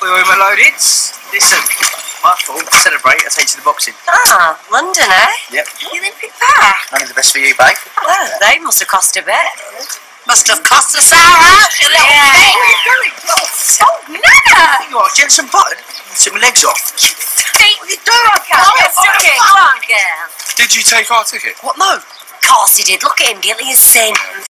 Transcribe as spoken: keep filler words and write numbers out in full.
we were loaded. Listen, my fault. Celebrate. I'll take you to the boxing. Ah, London, eh? Yep. The Olympic Park. Only the best for you, babe. Well, they must have cost a bit. Must have cost us our house, you little Yeah. thing. Where are you going? Oh, Nana! You are, Jensen Button. Took my legs off. What are you doing? Come on, girl. Did you take our ticket? What? No. Of course he did. Look at him, guilty as sin.